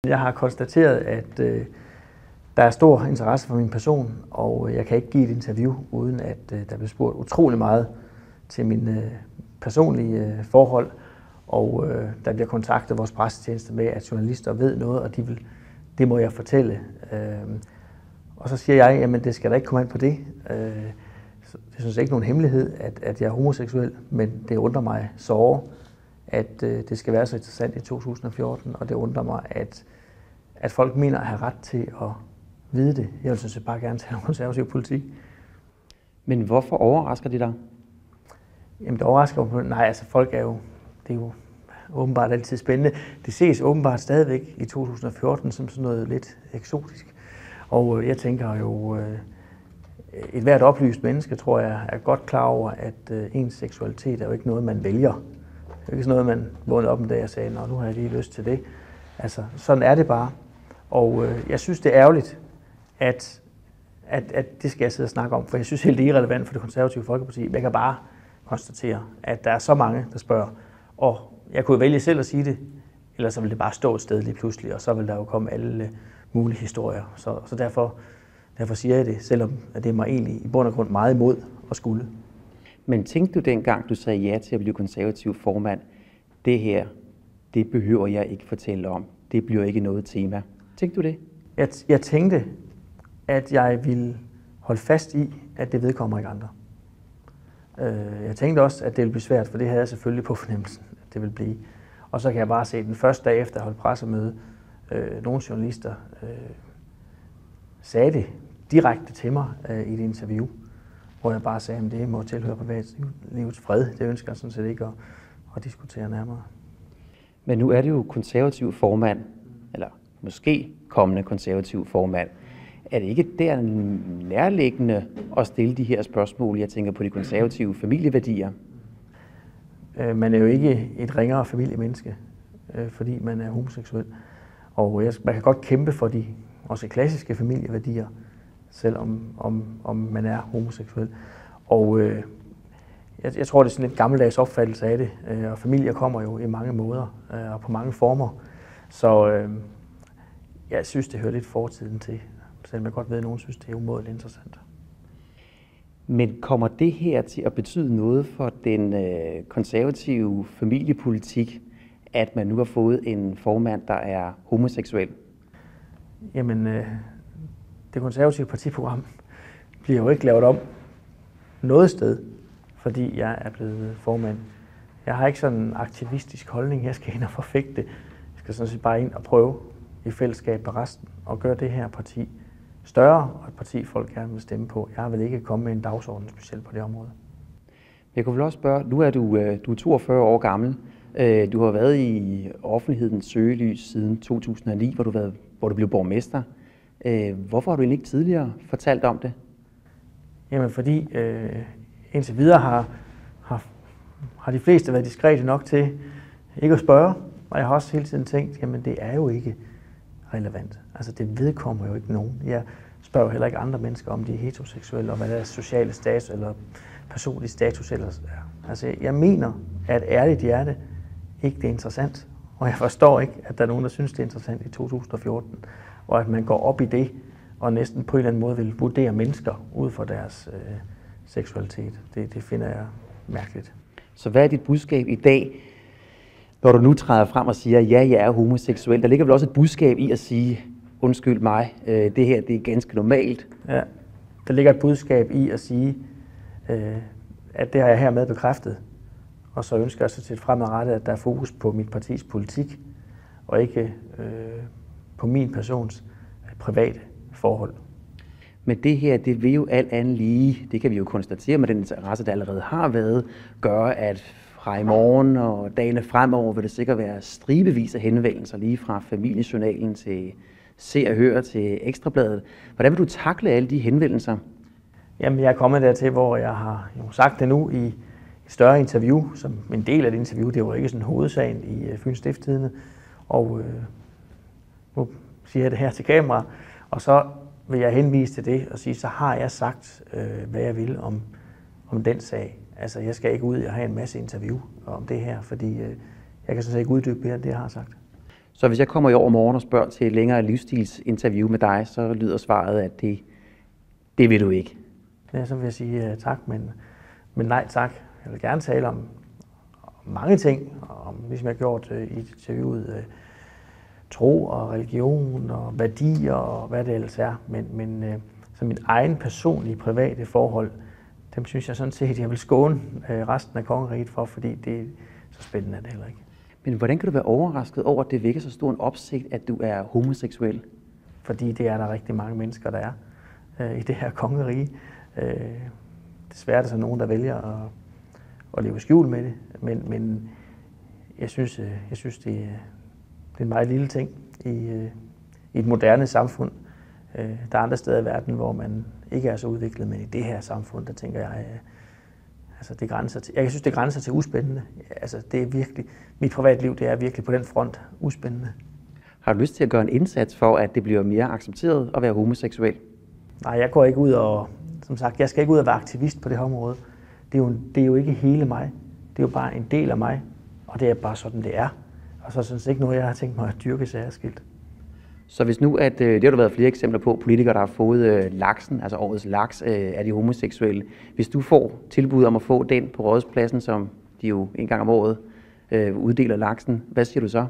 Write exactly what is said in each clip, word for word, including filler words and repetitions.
Jeg har konstateret, at øh, der er stor interesse for min person, og jeg kan ikke give et interview, uden at øh, der bliver spurgt utrolig meget til mine øh, personlige øh, forhold. Og øh, der bliver kontaktet vores pressetjeneste med, at journalister ved noget, og de vil, det må jeg fortælle. Øh, og så siger jeg, jamen det skal da ikke komme an på det. Øh, jeg synes ikke nogen hemmelighed, at, at jeg er homoseksuel, men det undrer mig såre, at øh, det skal være så interessant i to tusind og fjorten, og det undrer mig, at, at folk mener at have ret til at vide det. Jeg vil synes jeg bare gerne tale om konservativ politik. Men hvorfor overrasker de dig? Jamen det overrasker mig. Nej, altså folk er jo, det er jo åbenbart altid spændende. Det ses åbenbart stadigvæk i to tusind og fjorten som sådan noget lidt eksotisk. Og øh, jeg tænker jo, øh, et hvert oplyst menneske, tror jeg, er godt klar over, at øh, ens seksualitet er jo ikke noget, man vælger. Det er jo ikke sådan noget, man vågnede op en dag og sagde, nå, nu har jeg lige lyst til det. Altså, sådan er det bare. Og øh, jeg synes, det er ærgerligt, at, at, at det skal jeg sidde og snakke om, for jeg synes helt, det er irrelevant for det konservative Folkeparti. Jeg kan bare konstatere, at der er så mange, der spørger, og jeg kunne vælge selv at sige det, eller så vil det bare stå et sted lige pludselig, og så vil der jo komme alle mulige historier. Så, så derfor, derfor siger jeg det, selvom at det er mig egentlig i bund og grund meget imod at skulle. Men tænkte du dengang, du sagde ja til at blive konservativ formand, det her, det behøver jeg ikke fortælle om. Det bliver ikke noget tema. Tænkte du det? Jeg, jeg tænkte, at jeg ville holde fast i, at det vedkommer ikke andre. Jeg tænkte også, at det ville blive svært, for det havde jeg selvfølgelig på fornemmelsen, at det ville blive. Og så kan jeg bare se, at den første dag efter at holde pressemøde, øh, nogle journalister øh, sagde det direkte til mig øh, i et interview, hvor jeg bare sagde, at det må tilhøre privatlivets fred. Det ønsker jeg sådan set ikke at, at diskutere nærmere. Men nu er det jo konservativ formand, eller måske kommende konservativ formand. Er det ikke der nærliggende at stille de her spørgsmål? Jeg tænker på de konservative familieværdier. Man er jo ikke et ringere familiemenneske, fordi man er homoseksuel. Og man kan godt kæmpe for de også klassiske familieværdier, selvom om, om man er homoseksuel. Og øh, jeg, jeg tror, det er sådan en gammeldags opfattelse af det. Og familier kommer jo i mange måder øh, og på mange former. Så øh, jeg synes, det hører lidt fortiden til. Selvom jeg godt ved, at nogen synes, det er umådeligt interessant. Men kommer det her til at betyde noget for den øh, konservative familiepolitik, at man nu har fået en formand, der er homoseksuel? Jamen, øh, det konservative partiprogram bliver jo ikke lavet om noget sted, fordi jeg er blevet formand. Jeg har ikke sådan en aktivistisk holdning, jeg skal ind og forfægte. Jeg skal sådan set bare ind og prøve i fællesskab med resten og gøre det her parti større, og et parti, folk gerne vil stemme på. Jeg vil ikke komme med en dagsorden specielt på det område. Jeg kunne vel også spørge, nu er du, du er toogfyrre år gammel. Du har været i offentlighedens søgelys siden to tusind og ni, hvor du, været, hvor du blev borgmester. Hvorfor har du egentlig ikke tidligere fortalt om det? Jamen fordi øh, indtil videre har, har, har de fleste været diskrete nok til ikke at spørge, og jeg har også hele tiden tænkt, jamen det er jo ikke relevant. Altså det vedkommer jo ikke nogen. Jeg spørger jo heller ikke andre mennesker, om de er heteroseksuelle, og hvad deres sociale status eller personlige status ellers er. Altså jeg mener, at ærligt hjerte ikke det er interessant, og jeg forstår ikke, at der er nogen, der synes, det er interessant i to tusind og fjorten, og at man går op i det, og næsten på en eller anden måde vil vurdere mennesker ud fra deres øh, seksualitet. Det, det finder jeg mærkeligt. Så hvad er dit budskab i dag, når du nu træder frem og siger, ja, jeg er homoseksuel? Der ligger vel også et budskab i at sige, undskyld mig, øh, det her det er ganske normalt. Ja, der ligger et budskab i at sige, øh, at det har jeg hermed bekræftet. Og så ønsker jeg så til fremadrettet, at der er fokus på mit partis politik, og ikke øh, på min persons private forhold. Men det her, det vil jo alt andet lige, det kan vi jo konstatere med den interesse, der allerede har været, gøre, at fra i morgen og dagene fremover vil det sikkert være stribevis af henvendelser, lige fra familiejournalen til Se og Hør til Ekstrabladet. Hvordan vil du takle alle de henvendelser? Jamen, jeg er kommet dertil, hvor jeg har jo sagt det nu i et større interview, som en del af det interview, det var ikke sådan hovedsagen i Fyns Stiftstidende, og øh, nu siger jeg det her til kamera, og så vil jeg henvise til det og sige, så har jeg sagt, øh, hvad jeg vil om, om den sag. Altså, jeg skal ikke ud og have en masse interview om det her, fordi øh, jeg kan sådan set ikke uddybe mere end det, jeg har sagt. Så hvis jeg kommer i overmorgen og spørger til et længere livsstilsinterview med dig, så lyder svaret, at det, det vil du ikke? Ja, så vil jeg sige uh, tak, men, men nej tak. Jeg vil gerne tale om, om mange ting, om, ligesom jeg har gjort uh, i interviewet, uh, tro og religion og værdier og hvad det ellers er. Men, men uh, så min egen personlige, private forhold, dem synes jeg sådan set, jeg vil skåne uh, resten af kongeriget for, fordi det er så spændende er det heller ikke. Men hvordan kan du være overrasket over, at det vækker så stor en opsigt, at du er homoseksuel? Fordi det er der rigtig mange mennesker, der er øh, i det her kongerige. Øh, desværre er der så nogen, der vælger at, at leve skjul med det, men, men jeg synes, øh, jeg synes det, det er en meget lille ting i, øh, i et moderne samfund. Øh, der er andre steder i verden, hvor man ikke er så udviklet, men i det her samfund, der tænker jeg, øh, altså det grænser til, jeg synes, det grænser til uspændende. Altså det er virkelig, mit privatliv, det er virkelig på den front uspændende. Har du lyst til at gøre en indsats for, at det bliver mere accepteret at være homoseksuel? Nej, jeg går ikke ud og, som sagt, jeg skal ikke ud og være aktivist på det her område. Det er jo, det er jo ikke hele mig. Det er jo bare en del af mig, og det er bare sådan, det er. Og så synes jeg ikke noget, jeg har tænkt mig at dyrke særskilt. Så hvis nu, at det har der været flere eksempler på, politikere, der har fået laksen, altså årets laks af de homoseksuelle. Hvis du får tilbud om at få den på Rådhuspladsen, som de jo en gang om året uddeler laksen, hvad siger du så?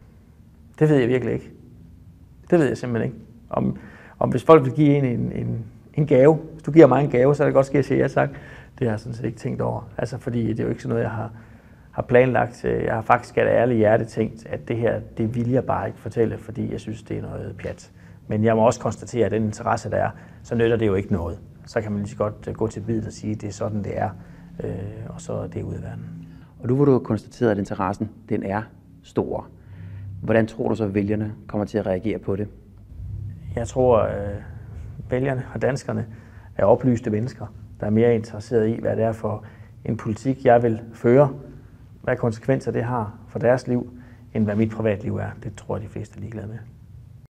Det ved jeg virkelig ikke. Det ved jeg simpelthen ikke. Om, om hvis folk vil give en en, en en gave, hvis du giver mig en gave, så er det godt ske at sige ja tak. Det har jeg sådan set ikke tænkt over. Altså fordi det er jo ikke sådan noget, jeg har, har planlagt. Jeg har faktisk af det ærlige hjerte tænkt, at det her, det vil jeg bare ikke fortælle, fordi jeg synes, det er noget pjat. Men jeg må også konstatere, at den interesse, der er, så nytter det jo ikke noget. Så kan man lige så godt gå til biddet og sige, at det er sådan, det er, øh, og så er det ude i verden. Og nu hvor du har konstateret, at interessen, den er stor. Hvordan tror du så, at vælgerne kommer til at reagere på det? Jeg tror, at øh, vælgerne og danskerne er oplyste mennesker, der er mere interesseret i, hvad det er for en politik, jeg vil føre, hvad konsekvenser det har for deres liv, end hvad mit privatliv er. Det tror jeg, de fleste er ligeglade med.